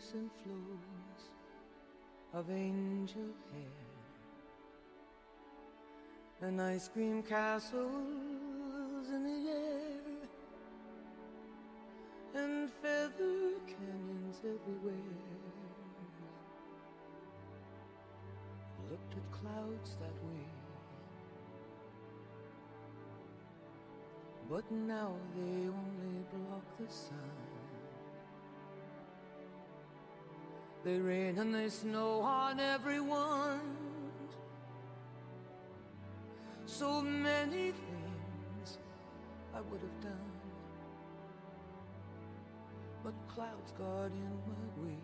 innocent flows of angel hair, and ice cream castles in the air, and feather canyons everywhere. Looked at clouds that way, but now they only block the sun. They rain and they snow on everyone. So many things I would have done, but clouds got in my way.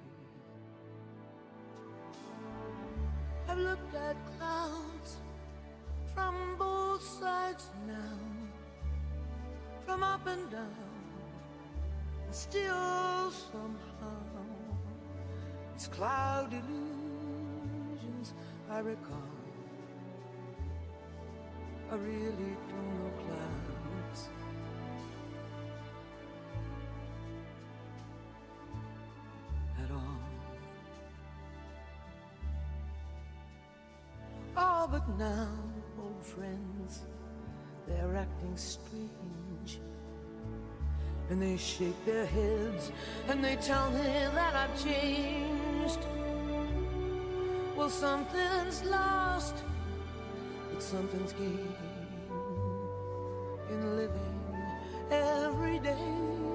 I've looked at clouds from both sides now, from up and down, and still somehow it's cloud illusions I recall. I really don't know clouds at all. Oh, but now, old friends, they're acting strange, and they shake their heads and they tell me that I've changed. Well, something's lost, but something's gained in living every day.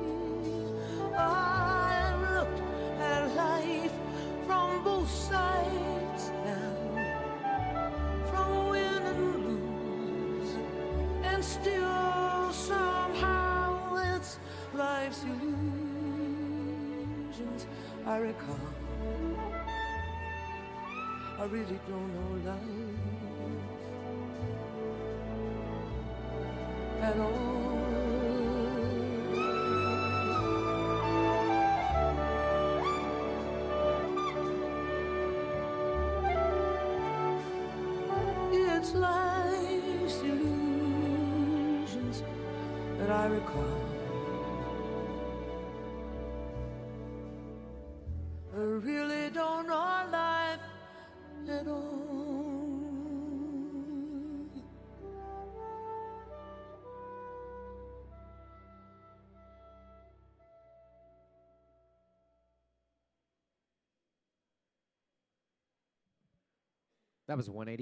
I've looked at life from both sides now, from win and lose, and still somehow it's life's illusions I recall. I really don't know life at all. It's life's illusions that I recall. I really don't know life at all. That was 180.